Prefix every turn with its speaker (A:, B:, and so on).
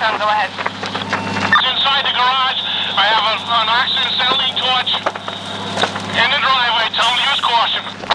A: 10, go ahead.
B: It's inside the garage. I have an oxygen acetylene torch in the driveway. Tell them to use caution.